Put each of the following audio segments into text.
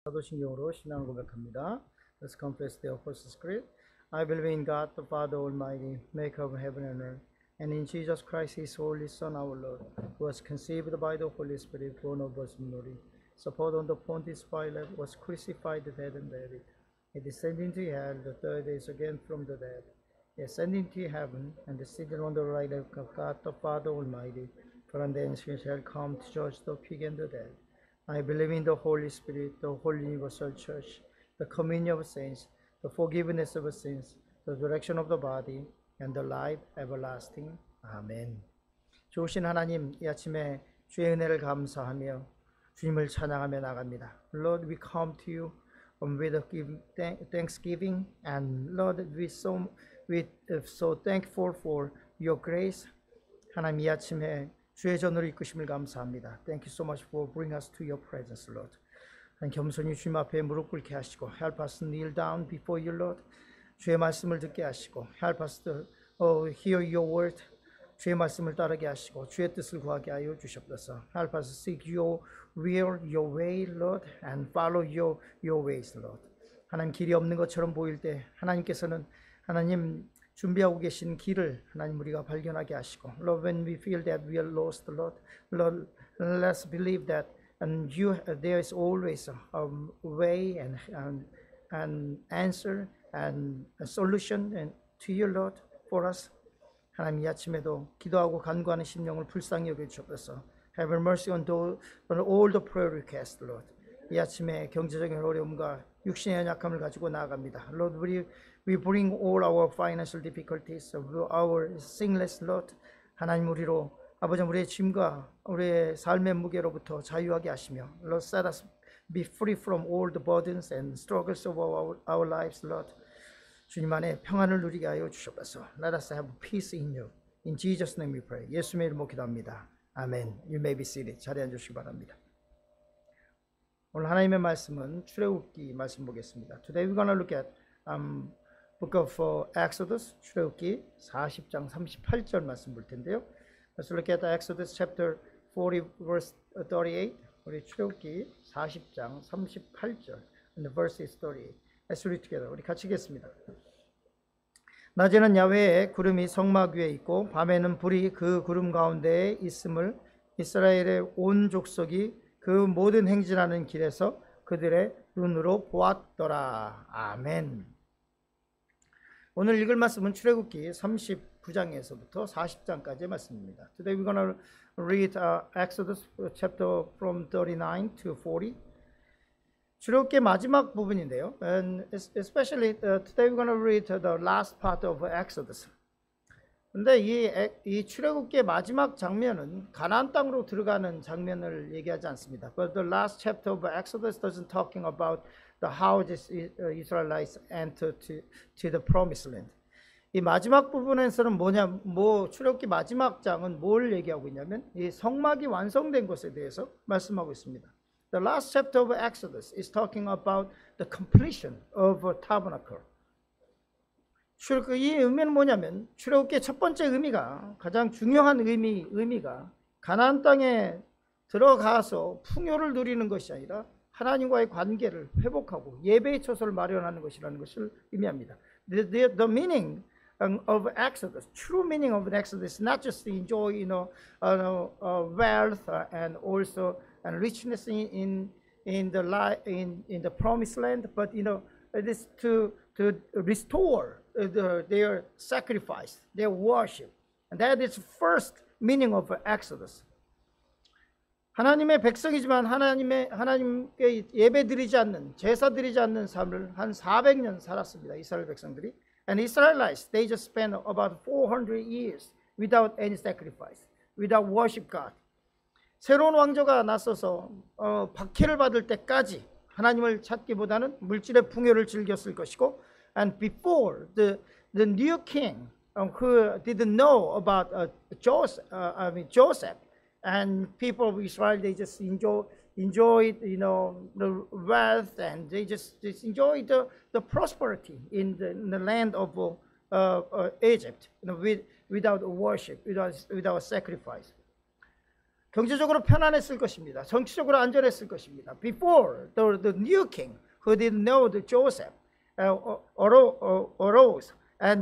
사도신경으로 신앙을 고백합니다. Let's confess the Apostles' Creed. I believe in God, the Father Almighty, maker of heaven and earth, and in Jesus Christ, His holy Son, our Lord, who was conceived by the Holy Spirit, born of Virgin Mary, suffered under Pontius Pilate, was crucified, dead, and buried. He descended into hell, the third day again from the dead. He ascended into heaven, and seated on the right hand of God, the Father Almighty. From thence He shall come to judge the quick and the dead. I believe in the Holy Spirit, the Holy Universal Church, the communion of saints, the forgiveness of sins, the resurrection of the body, and the life everlasting. 아멘. 좋으신 하나님, 이 아침에 주의 은혜를 감사하며 주님을 찬양하며 나갑니다. Lord, we come to you with thanksgiving, and Lord, we so thankful for your grace. 하나님, 이 아침에 주의 전으로 이끄심을 감사합니다. Thank you so much for bringing us to your presence, Lord. 겸손히 주님 앞에 무릎 꿇게 하시고 help us kneel down before you, Lord. 주의 말씀을 듣게 하시고 help us to hear your word. 주의 말씀을 따르게 하시고 주의 뜻을 구하게 하여 주시옵소서. Help us seek your will, your way, Lord, and follow your ways, Lord. 하나님 길이 없는 것처럼 보일 때 하나님께서는 하나님 준비하고 계신 길을 하나님 우리가 발견하게 하시고, Lord, when we feel that we are lost, Lord, let's believe that and there is always a way and answer and a solution to you, Lord, for us. 하나님 이 아침에도 기도하고 간구하는 심령을 불쌍히 여겨 주옵소서. Have mercy on all the prayer requests, Lord. 이 아침에 경제적인 어려움과 육신의 연약함을 가지고 나아갑니다. Lord, we bring all our financial difficulties, our sinless, Lord. 하나님 우리로 아버지 우리의 짐과 우리의 삶의 무게로부터 자유하게 하시며, Lord, set us be free from all the burdens and struggles of our lives, Lord. 주님 안에 평안을 누리게 하여 주옵소서. Let us have peace in you. In Jesus' name we pray. 예수님의 이름으로 기도합니다. 아멘. You may be seated. 자리에 앉으시기 바랍니다. 오늘 하나님의 말씀은 출애굽기 말씀 보겠습니다. Today we're going to look at book of Exodus, 출애굽기 40장 38절 말씀 볼 텐데요. Let's look at Exodus chapter 40 verse 38. 우리 출애굽기 40장 38절. And the verse is 38. Let's read together. 우리 같이 읽겠습니다. 낮에는 야훼의 구름이 성막 위에 있고 밤에는 불이 그 구름 가운데에 있음을 이스라엘의 온 족속이 그 모든 행진하는 길에서 그들의 눈으로 보았더라. 아멘. 오늘 읽을 말씀은 출애굽기 39장에서부터 40장까지의 말씀입니다. Today we're going to read Exodus chapter from 39 to 40. 출애굽기의 마지막 부분인데요. And especially today we're going to read the last part of Exodus. 근데 이 출애굽기의 마지막 장면은 가나안 땅으로 들어가는 장면을 얘기하지 않습니다. But the last chapter of Exodus doesn't talking about how the Israelites enter to the promised land. 이 마지막 부분에서는 출애굽기 마지막 장은 뭘 얘기하고 있냐면 이 성막이 완성된 것에 대해서 말씀하고 있습니다. The last chapter of Exodus is talking about the completion of a tabernacle. 이 의미는 뭐냐면 출애굽기의 첫 번째 의미가 가장 중요한 의미가 가나안 땅에 들어가서 풍요를 누리는 것이 아니라 하나님과의 관계를 회복하고 예배의 처소를 마련하는 것이라는 것을 의미합니다. The meaning of Exodus, true meaning of Exodus, is not just to enjoy, wealth and also and richness in the promised land, but it is to restore their sacrifice, their worship, and that is first meaning of Exodus. 하나님의 백성이지만 하나님께 예배드리지 않는 제사 드리지 않는 삶을 한 400년 살았습니다. 이스라엘 백성들이. And Israelites, they just spent about 400 years without any sacrifice, without worship God. 새로운 왕조가 나서서 박해를 받을 때까지 하나님을 찾기보다는 물질의 풍요를 즐겼을 것이고, and before the new king who didn't know about Joseph and people of Israel, they just enjoyed the wealth, and they just enjoyed the prosperity in the land of Egypt, without worship, without sacrifice. 경제적으로 편안했을 것입니다. 정치적으로 안전했을 것입니다. Before the new king who didn't know the Joseph arose, and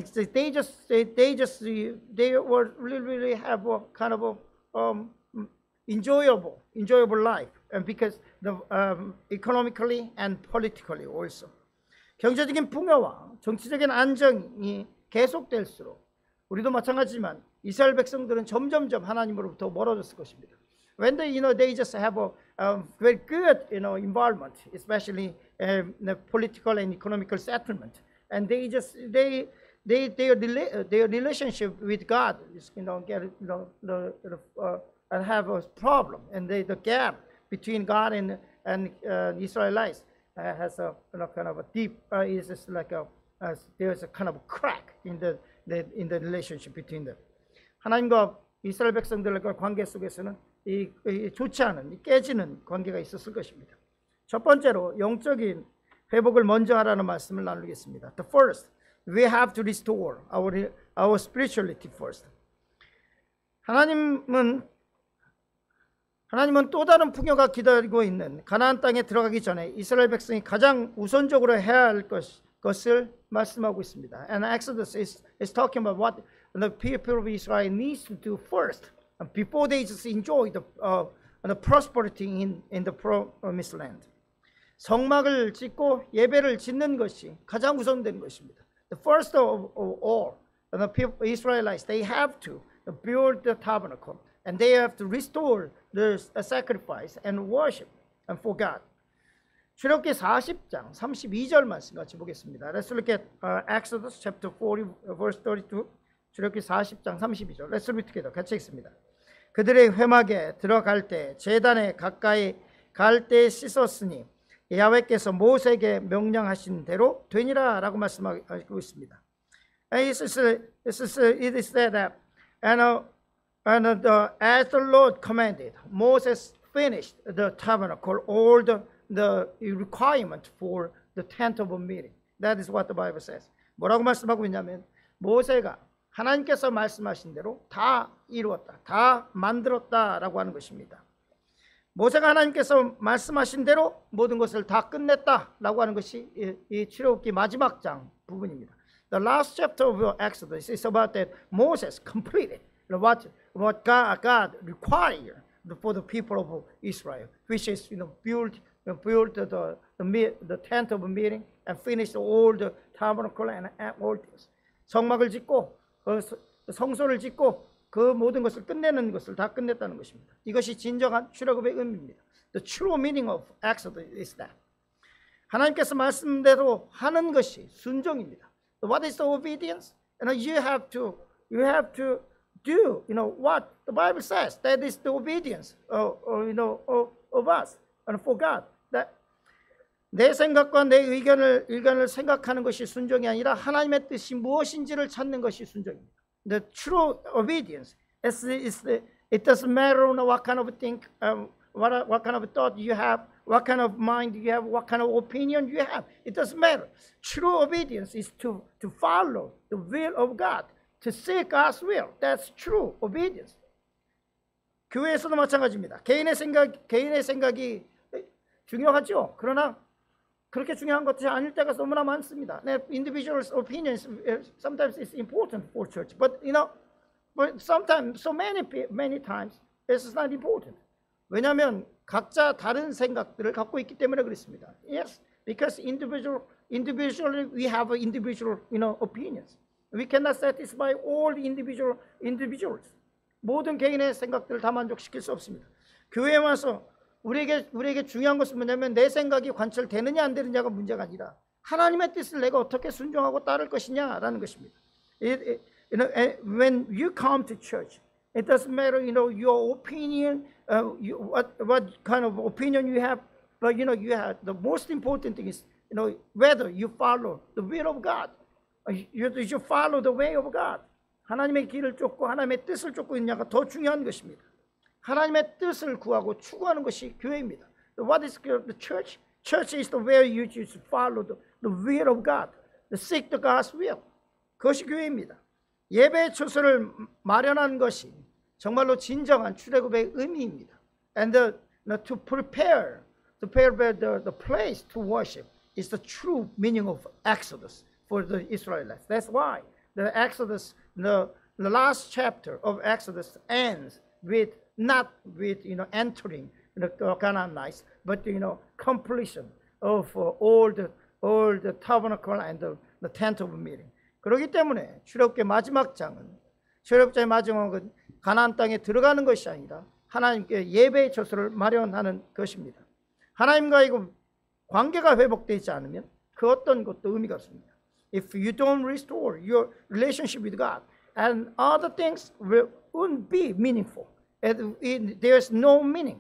they were really have a kind of a enjoyable life, and because the economically and politically also. 경제적인 풍요와 정치적인 안정이 계속될수록 우리도 마찬가지지만 이스라엘 백성들은 점점점 하나님으로부터 멀어졌을 것입니다. When they just have a very good environment, especially the political and economical settlement, and their relationship with God is and have a problem, and the gap between God and Israelites has a kind of a deep is just like there's a kind of a crack in the relationship between them. 하나님과 이스라엘 백성들과 관계 속에서는 이 좋지 않은 이 깨지는 관계가 있었을 것입니다. 첫 번째로 영적인 회복을 먼저 하라는 말씀을 나누겠습니다. The first, we have to restore our spirituality first. 하나님은 또 다른 풍요가 기다리고 있는 가나안 땅에 들어가기 전에 이스라엘 백성이 가장 우선적으로 해야 할 것을 말씀하고 있습니다. And Exodus is talking about what the people of Israel needs to do first before they just enjoy the prosperity in the promised land. 성막을 짓고 예배를 짓는 것이 가장 우선된 것입니다. The first of all, the people, Israelites, they have to build the tabernacle and they have to restore the sacrifice and worship and for God. 출애굽기 40장 32절 말씀 같이 보겠습니다. Let's look at Exodus chapter 40 verse 32. 출애굽기 40장 32절. Let's read together. 같이 읽습니다. 그들의 회막에 들어갈 때 제단에 가까이 갈 때 씻었으니 야훼께서 모세에게 명령하신 대로 되니라라고 말씀하고 있습니다. It is said that as the Lord commanded, Moses finished the tabernacle, all the requirement for the tent of meeting. That is what the Bible says. 뭐라고 말씀하고 있냐면 모세가 하나님께서 말씀하신 대로 다 이루었다, 다 만들었다라고 하는 것입니다. 모세가 하나님께서 말씀하신 대로 모든 것을 다 끝냈다라고 하는 것이 이 출애굽기 마지막 장 부분입니다. The last chapter of Exodus is about that Moses completed what God required for the people of Israel, which is build the tent of meeting and finish all the tabernacle and all this. 성막을 짓고 성소를 짓고 그 모든 것을 끝내는 것을 다 끝냈다는 것입니다. 이것이 진정한 출애굽의 의미입니다. The true meaning of Exodus is that. 하나님께서 말씀대로 하는 것이 순종입니다. What is the obedience? You have to do what the Bible says. That is the obedience of us and for God. That 내 생각과 내 의견을 생각하는 것이 순종이 아니라 하나님의 뜻이 무엇인지를 찾는 것이 순종입니다. The true obedience it doesn't matter what kind of thing, what kind of thought you have, what kind of mind you have, what kind of opinion you have. It doesn't matter. True obedience is to follow the will of God, to seek God's will. That's true obedience. 교회에서도 마찬가지입니다. 개인의 생각이 중요하죠. 그러나 그렇게 중요한 것이 아닐 때가 너무나 많습니다. Individuals' opinions sometimes is important for church, but sometimes so many times it's not important. 왜냐하면 각자 다른 생각들을 갖고 있기 때문에 그렇습니다. Yes, because individually we have individual opinions. We cannot satisfy all the individuals. 모든 개인의 생각들을 다 만족시킬 수 없습니다. 교회에 와서 우리에게 중요한 것은 뭐냐면 내 생각이 관철되느냐 안 되느냐가 문제가 아니라 하나님의 뜻을 내가 어떻게 순종하고 따를 것이냐라는 것입니다. When you come to church, it doesn't matter your opinion, what kind of opinion you have, but you have the most important thing is whether you follow the will of God. You follow the way of God. 하나님의 길을 쫓고 하나님의 뜻을 쫓고 있느냐가 더 중요한 것입니다. 하나님의 뜻을 구하고 추구하는 것이 교회입니다. What is the church? Church is the way you choose to follow the will of God, to seek the God's will. 그것이 교회입니다. 예배의 처소를 마련하는 것이 정말로 진정한 출애굽의 의미입니다. And to prepare the place to worship is the true meaning of Exodus for the Israelites. That's why the Exodus, the last chapter of Exodus ends with not with entering the Canaanites, but completion of all the tabernacle and the tent of meeting. 그렇기 때문에 출애굽기의 마지막 장은 출애굽기의 마지막은 가나안 땅에 들어가는 것이 아니라 하나님께 예배의 처소를 마련하는 것입니다. 하나님과의 관계가 회복되지 않으면 그 어떤 것도 의미가 없습니다. If you don't restore your relationship with God, and other things won't be meaningful. There's no meaning,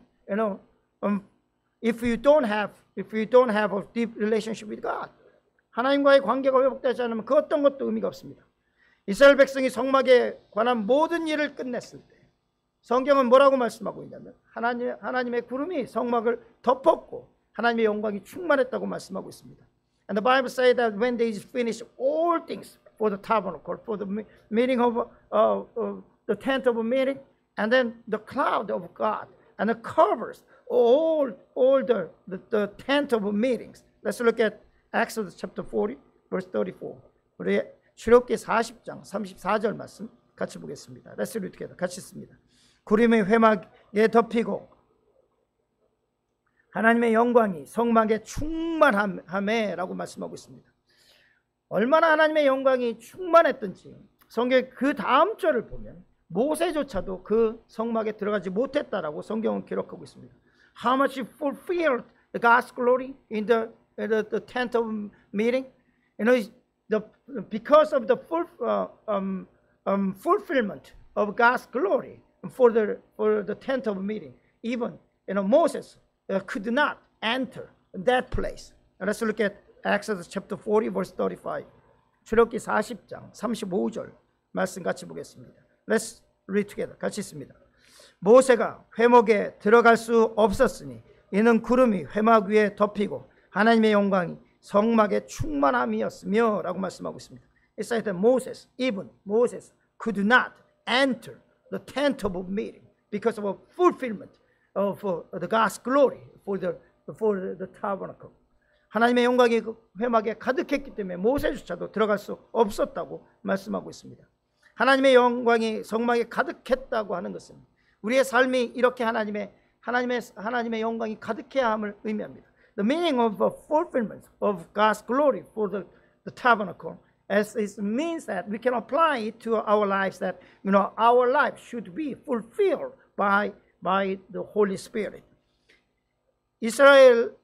if you don't have a deep relationship with God. 하나님과의 관계가 회복되지 않으면 그 어떤 것도 의미가 없습니다. 이스라엘 백성이 성막에 관한 모든 일을 끝냈을 때 성경은 뭐라고 말씀하고 있냐면 하나님의 구름이 성막을 덮었고 하나님의 영광이 충만했다고 말씀하고 있습니다. And the Bible says that when they finished all things for the tabernacle, for the meeting of the tent of meeting, and then the cloud of God, and it covers all the tent of meetings. Let's look at Exodus chapter 40, verse 34. 우리 출애굽기 40장 34절 말씀 같이 보겠습니다. Let's read together. 같이 읽습니다. 구름이 회막에 덮이고 하나님의 영광이 성막에 충만함에라고 말씀하고 있습니다. 얼마나 하나님의 영광이 충만했던지 성경의 그 다음 절을 보면 모세조차도 그 성막에 들어가지 못했다라고 성경은 기록하고 있습니다. How much it fulfilled the God's glory in the tent of meeting? Because of the fulfillment of God's glory for the tent of meeting, even Moses could not enter that place. Let's look at Exodus chapter 40, verse 35. 출애굽기 40장 35절 말씀 같이 보겠습니다. Let's read together. 같이 읽습니다. 모세가 회막에 들어갈 수 없었으니 이는 구름이 회막 위에 덮이고 하나님의 영광이 성막에 충만함이었으며 라고 말씀하고 있습니다. It says that Moses could not enter the tent of meeting because of a fulfillment of the God's glory for the tabernacle. 하나님의 영광이 그 회막에 가득했기 때문에 모세조차도 들어갈 수 없었다고 말씀하고 있습니다. 하나님의 영광이 성막에 가득했다고 하는 것은 우리의 삶이 이렇게 하나님의 영광이 가득해야 함을 의미합니다. The meaning of the fulfillment of God's glory for the tabernacle as it means that we can apply it to our lives, that our life should be fulfilled by the Holy Spirit. 이스라엘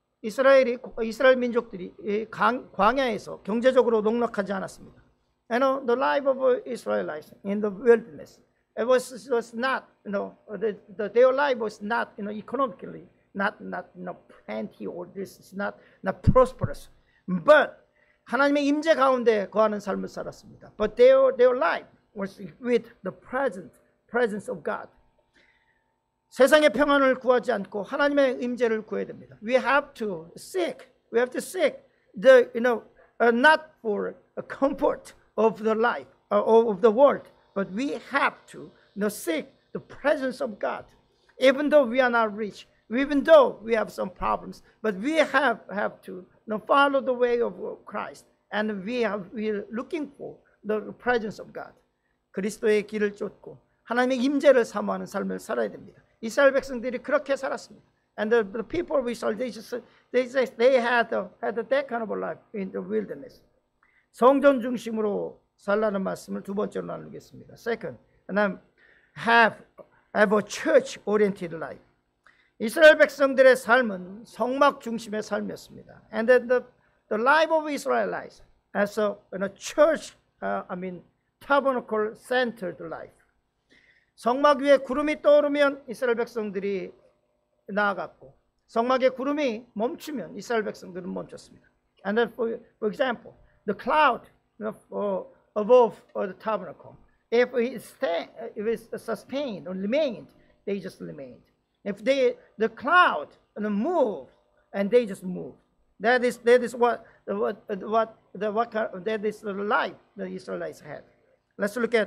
민족들이 광야에서 경제적으로 농락하지 않았습니다. The life of Israelites in the wilderness, it was not, their life was not, economically, not plenty, or this is not prosperous, but 하나님의 임재 가운데 거하는 삶을 살았습니다. But their life was with the presence of God. 세상의 평안을 구하지 않고 하나님의 임재를 구해야 됩니다. We have to seek the not for a comfort of the life of the world, but we have to seek the presence of God. Even though we are not rich, even though we have some problems, but we have to follow the way of Christ, and we are looking for the presence of God. 그리스도의 길을 쫓고 하나님의 임재를 사모하는 삶을 살아야 됩니다. 이스라엘 백성들이 그렇게 살았습니다. And the people of Israel, they had that kind of a life in the wilderness. 성전 중심으로 살라는 말씀을 두 번째로 나누겠습니다. Second, and have a church-oriented life. 이스라엘 백성들의 삶은 성막 중심의 삶이었습니다. And the life of Israelites as a church, tabernacle-centered life. 성막 위에 구름이 떠오르면 이스라엘 백성들이 나아갔고 성막에 구름이 멈추면 이스라엘 백성들은 멈췄습니다. And then for example, the cloud above the tabernacle, if it sustained or remained, they just remained. If the cloud moved, and they just moved. That is what the life the Israelites had. Let's look at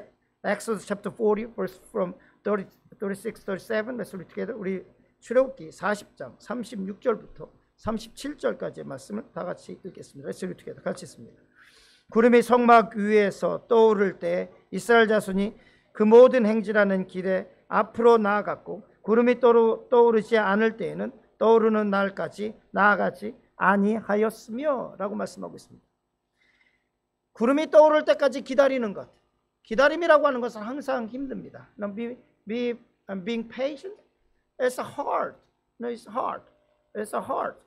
Exodus chapter 40, verse from 30, 36, 37. Let's read together. 우리 출애굽기 40장 36절부터 37절까지의 말씀을 다 같이 읽겠습니다. Let's read together. 같이 읽습니다. 구름이 성막 위에서 떠오를 때 이스라엘 자손이 그 모든 행진하는 길에 앞으로 나아갔고 구름이 떠오르지 않을 때에는 떠오르는 날까지 나아가지 아니하였으며 라고 말씀하고 있습니다. 구름이 떠오를 때까지 기다리는 것. 기다림이라고 하는 것은 항상 힘듭니다. Being patient, it's hard. No, it's hard. It's hard.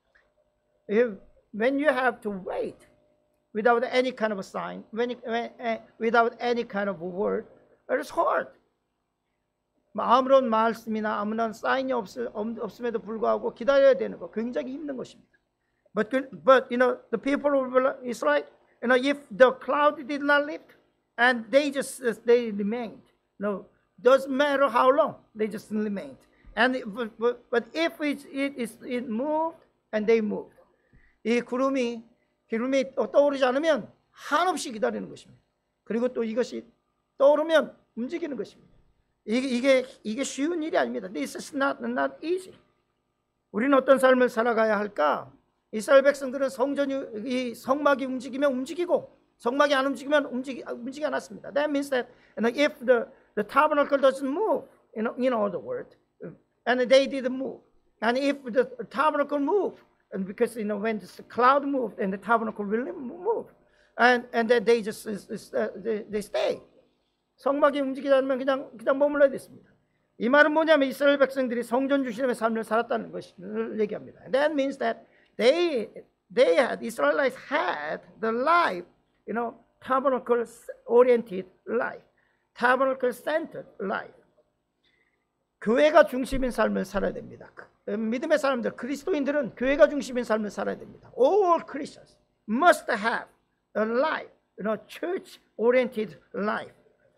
When you have to wait without any kind of a sign, without any kind of a word, it is hard. 아무런 말씀이나 아무런 사인이 없음에도 불구하고 기다려야 되는 거 굉장히 힘든 것입니다. But you know the people of Israel, you know, if the cloud did not lift and they remained. No, doesn't matter how long, they just remained. And but if it moved and they moved, 이 구름이 떠오르지 않으면 한없이 기다리는 것입니다. 그리고 또 이것이 떠오르면 움직이는 것입니다. 이게 쉬운 일이 아닙니다. This is not easy. 우리는 어떤 삶을 살아가야 할까? 이스라엘 백성들은 이 성막이 움직이면 움직이고 성막이 안 움직이면 움직이지 않았습니다. That means that if the tabernacle doesn't move, in other words, and they didn't move, and if the tabernacle moved, and because when the cloud moved and the tabernacle will move, and then they just they stay. 성막이 움직이지 않으면 그냥 머물러야 됐습니다. 이 말은 뭐냐면 이스라엘 백성들이 성전 중심의 삶을 살았다는 것을 얘기합니다. That means that Israelites had the life, tabernacle oriented life, tabernacle centered life. 교회가 중심인 삶을 살아야 됩니다. 믿음의 사람들, 그리스도인들은 교회가 중심인 삶을 살아야 됩니다. All Christians must have a life, church oriented life.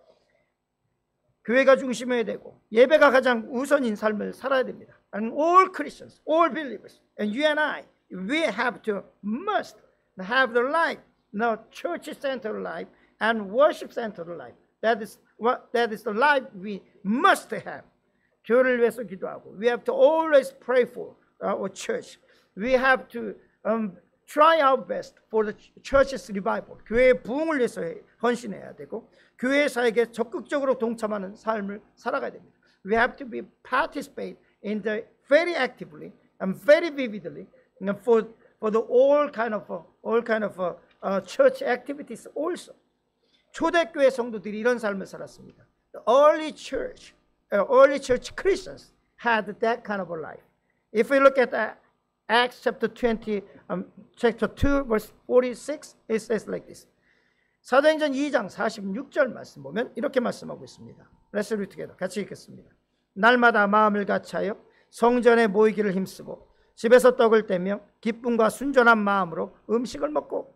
교회가 중심이어야 되고 예배가 가장 우선인 삶을 살아야 됩니다. And all Christians, all believers, and you and I, we must have the life, church-centered life and worship-centered life. That is the life we must have. 교회를 위해서 기도하고, we have to always pray for our church. We have to try our best for the church's revival. 교회의 부흥을 위해서 헌신해야 되고 교회 사역에 적극적으로 동참하는 삶을 살아가야 됩니다. We have to participate in the very actively and very vividly for the all kind of church activities also. 초대교회 성도들이 이런 삶을 살았습니다. The early church Christians had that kind of a life. If we look at Acts chapter 20, chapter 2, verse 46, it says like this. 사도행전 2장 46절 말씀 보면 이렇게 말씀하고 있습니다. Let's read together. 같이 읽겠습니다. 날마다 마음을 같이하여 성전에 모이기를 힘쓰고 집에서 떡을 떼며 기쁨과 순전한 마음으로 음식을 먹고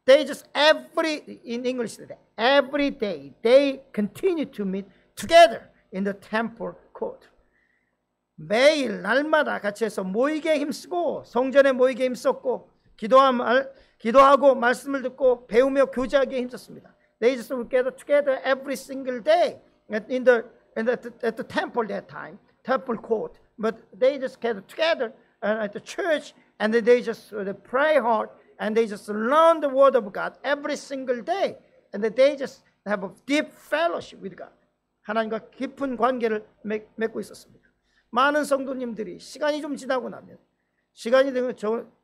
in English, every day they continue to meet together in the temple court. 매일 날마다 같이 해서 모이게 힘쓰고 성전에 모이게 힘썼고 기도하고 말씀을 듣고 배우며 교제하기에 힘썼습니다. They just gather together every single day at the temple that time, temple court. But they just gather together at the church and they just pray hard and they just learn the word of God every single day. And they just have a deep fellowship with God. 하나님과 깊은 관계를 맺고 있었습니다. 많은 성도님들이 시간이 좀 지나고 나면 시간이 되면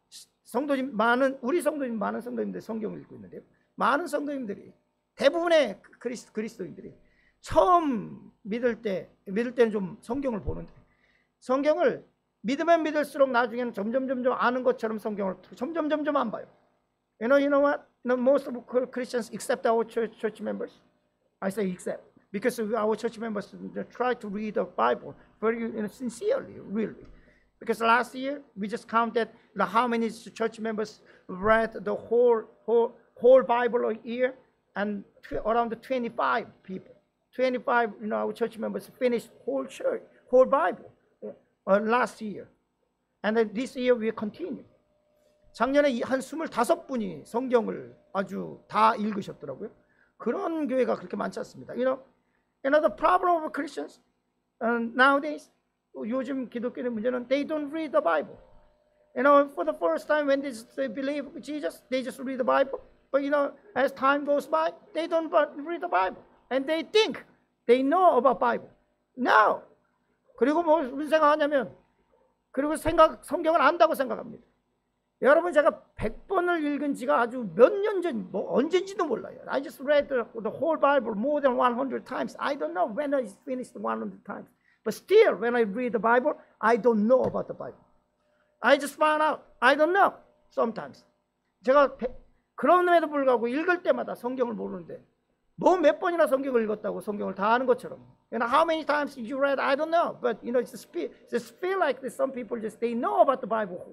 우리 성도님 많은 성도님들이 성경을 읽고 있는데요. 많은 성도님들이 대부분의 그리스도인들이 처음 믿을 때는 좀 성경을 보는데 성경을 믿으면 믿을수록 나중에는 점점 아는 것처럼 성경을 점점 안 봐요. You know what? Most of Christians except our church members. I say except because our church members try to read the Bible very sincerely, really. Because last year we just counted how many church members read the whole Bible a year, and around 25 people. 25, our church members finished whole Bible last year, and then this year we continue. 작년에 한 25분이 성경을 아주 다 읽으셨더라고요. 그런 교회가 그렇게 많지 않습니다. You know the problem of Christians nowadays, 요즘 기독교의 문제는 they don't read the Bible. You know, for the first time when they believe Jesus, they just read the Bible. But you know, as time goes by, they don't read the Bible, and they think they know about Bible. No. 그리고 무슨 생각하냐면, 그리고 성경을 안다고 생각합니다. 여러분, 제가 100번을 읽은 지가 아주 몇 년 전, 언젠지도 몰라요. I just read the whole Bible more than 100 times. I don't know when I finished 100 times. But still, when I read the Bible, I don't know about the Bible. I just found out. I don't know sometimes. 제가 그럼에도 불구하고 읽을 때마다 성경을 모르는데 몇 번이나 성경을 읽었다고 성경을 다 아는 것처럼. You know, how many times did you read? I don't know. But you know, it's just feel like this. Some people just they know about the Bible,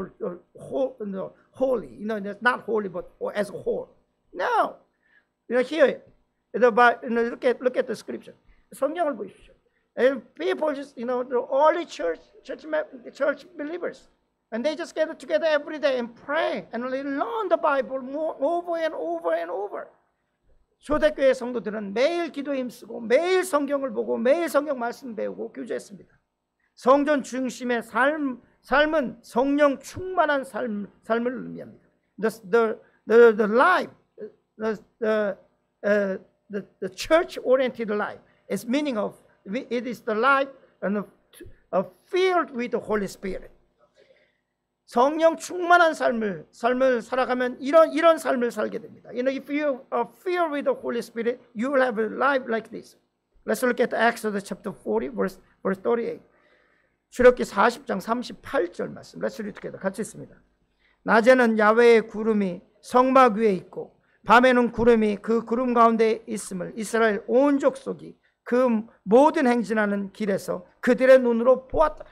holy. You know, it's not holy, but as a whole. No. You know, here, look at the scripture. 성경을 보십시오. And people just, you know, the early church believers, and they just get together every day and pray and they learn the Bible more over and over and over. 초대교회 성도들은 매일 기도에 힘쓰고 매일 성경을 보고 매일 성경 말씀 배우고 교제했습니다. 성전 중심의 삶은 성령 충만한 삶을 의미합니다. The life, the church-oriented life is meaning of it is the life and filled with the Holy Spirit. 성령 충만한 삶을 살아가면 이런 삶을 살게 됩니다. You know, if you are filled with the Holy Spirit, you will have a life like this. Let's look at Exodus chapter 40, verse 38. 출애굽기 40장 38절 말씀. Let's read together. 같이 읽습니다. 낮에는 야훼의 구름이 성막 위에 있고 밤에는 구름이 그 구름 가운데 있음을 이스라엘 온 족속이 그 모든 행진하는 길에서 그들의 눈으로 보았다.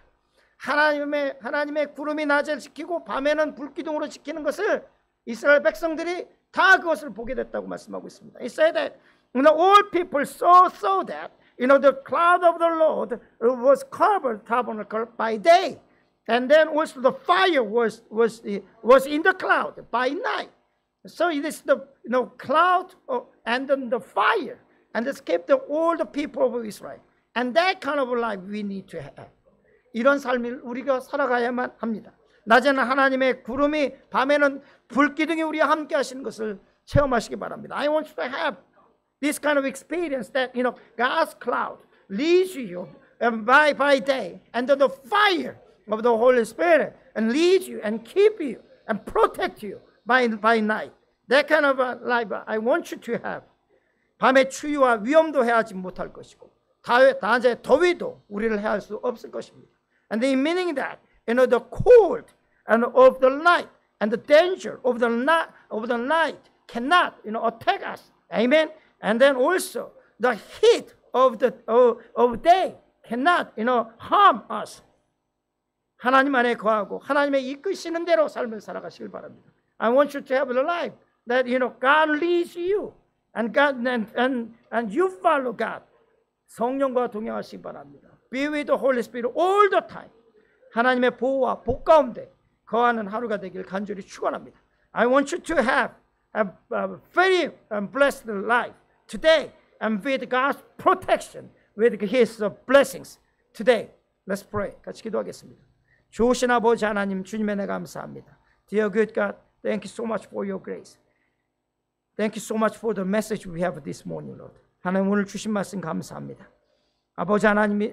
하나님의 구름이 낮에 지키고 밤에는 불기둥으로 지키는 것을 이스라엘 백성들이 다 그것을 보게 됐다고 말씀하고 있습니다. He said that you know, all people saw that you know the cloud of the Lord was covered tabernacle by day, and then also the fire was in the cloud by night. So it is the cloud and then the fire, and this kept all the people of Israel. And that kind of life we need to have. 이런 삶을 우리가 살아가야만 합니다. 낮에는 하나님의 구름이 밤에는 불기둥이 우리와 함께 하시는 것을 체험하시기 바랍니다. I want you to have this kind of experience that you know God's cloud leads you by day, and the fire of the Holy Spirit and leads you and keep you and protect you by night. That kind of a life I want you to have. 밤에 추위와 위험도 해하지 못할 것이고 낮에 더위도 우리를 해할 수 없을 것입니다. And the meaning that you know the cold and of the night and the danger of the night cannot attack us. Amen. And then also the heat of day cannot harm us. 하나님 안에 거하고 하나님의 이끄시는 대로 삶을 살아가시길 바랍니다. I want you to have a life that God leads you and God and you follow God. 성령과 동행하시기 바랍니다. Be with the Holy Spirit all the time. 하나님의 보호와 복 가운데 거하는 하루가 되길 간절히 축원합니다. I want you to have a very blessed life today and with God's protection, with His blessings today. Let's pray. 같이 기도하겠습니다. 좋으신 아버지 하나님, 주님의 은혜 감사합니다. Dear good God, thank you so much for your grace. Thank you so much for the message we have this morning, Lord. 하나님 오늘 주신 말씀 감사합니다. 아버지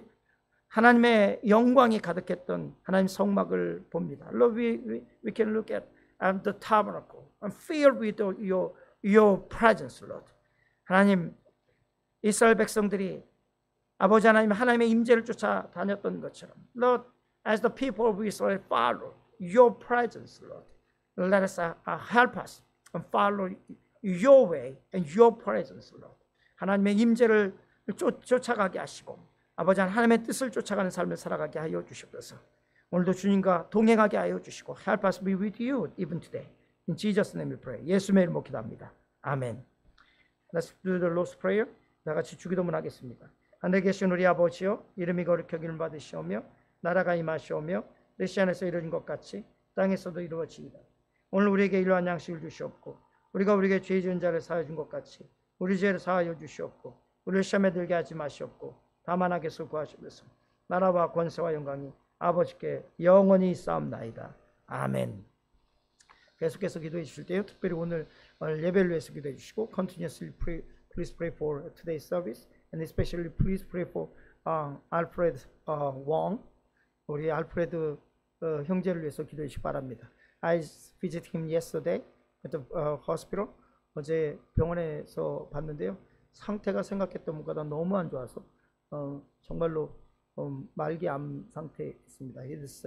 하나님의 영광이 가득했던 하나님 성막을 봅니다. Lord, we can look at the tabernacle and filled with your presence, Lord. 하나님, 이스라엘 백성들이 아버지 하나님의 임재를 쫓아 다녔던 것처럼, Lord, as the people of Israel follow your presence, Lord, let us help us and follow your way and your presence, Lord. 하나님의 임재를 쫓아가게 하시고 아버지 하나님의 뜻을 쫓아가는 삶을 살아가게 하여 주시옵소서. 오늘도 주님과 동행하게 하여 주시고 help us be with you even today. In Jesus' name we pray. 예수의 이름으로 기도합니다. 아멘. Let's do the Lord's Prayer. 다 같이 주기도문 하겠습니다. 하늘에 계신 우리 아버지여, 이름이 거룩히 여김을 받으시오며 나라가 임하시오며 뜻이 하늘에서 이루어진 것 같이 땅에서도 이루어지이다. 오늘 우리에게 일용할 양식을 주시옵고 우리가 우리에게 죄 지은 자를 사하여 준 것 같이 우리 죄를 사하여 주시옵고 우리를 시험에 들게 하지 마시옵고 다만 악에서 구하시옵소서. 나라와 권세와 영광이 아버지께 영원히 있사옵나이다. 아멘. 계속해서 기도해 주실 때요, 특별히 오늘 예배를 위해서 기도해 주시고 continuously pray, please pray for today's service and especially please pray for Alfred Wong. 우리 알프레드 형제를 위해서 기도해 주시기 바랍니다. I visited him yesterday at the hospital. 어제 병원에서 봤는데요, 상태가 생각했던 것보다 너무 안 좋아서 정말로 말기 암 상태에 있습니다. It is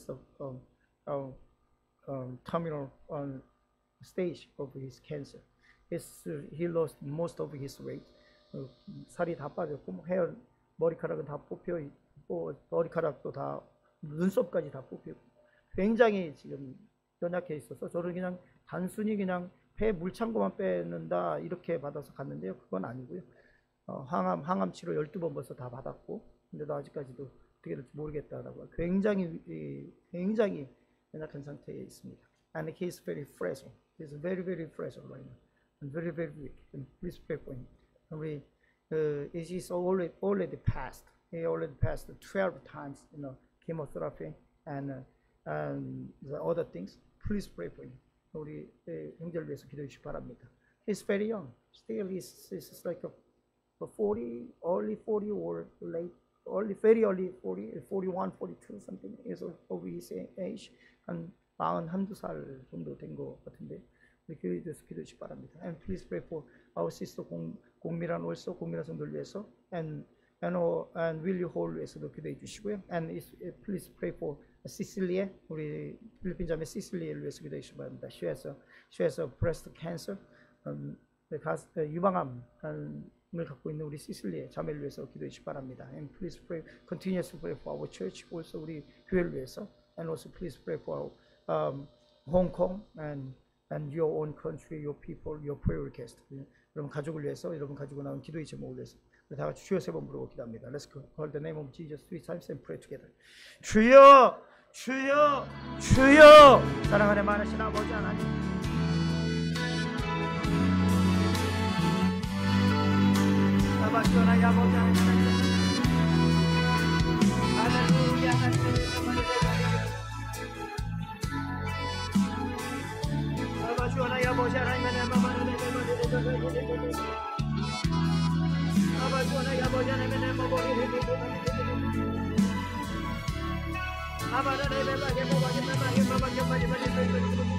terminal stage of his cancer. He lost most of his weight. 살이 다 빠졌고 헤어 머리카락은 다 뽑혀 있고 머리카락도 다 눈썹까지 다 뽑혀 있고 굉장히 지금 연약해 있어서 저는 그냥 단순히 그냥 폐 물창고만 빼는다 이렇게 받아서 갔는데요, 그건 아니고요. 항암 치료 12번 벌써 다 받았고 근데도 아직까지도 어떻게 될지 모르겠다라고 굉장히 연약한 상태에 있습니다. And he is very fragile. He is very fragile right now. And very weak. And please pray for him. And it is already passed. He already passed 12 times, chemotherapy and the other things. Please pray for him. 우리 형제를 위해서 기도해 주시기 바랍니다. He's very young. Still he's like a 40, early 40 or late, very early 40, 41, 42 something is of his age. 한 41살 정도 된 것 같은데 우리 교회에 대해서 기도해 주시기 바랍니다. And please pray for our sister 공미란 also 공미란 성도를 위해서 and Willie Hall 위해서도 기도해 주시고요. And please pray for Cecilia, 우리 필리핀 자매 시실리아를 위해서 기도해 주시기 바랍니다. She has a breast cancer. 유방암을 갖고 있는 우리 시실리아 자매를 위해서 기도해 주시기 바랍니다. And please pray, continuously pray for our church, also 우리 교회를 위해서. And also please pray for Hong Kong and your own country, your people, your prayer request. 여러분 가족을 위해서, 여러분 가지고 나온 기도의 제목을 위해서 우리 다 같이 주여 세 번 부르고 기도합니다. Let's call the name of Jesus 3 times and pray together. 주여, 주여, 주여. 사랑하는 많으신 아버지 하나님, 아버지 하나님, 아버지 하나님, 할렐루야, 아버지 하나님, 아버지 하나님, 아버지 하나님,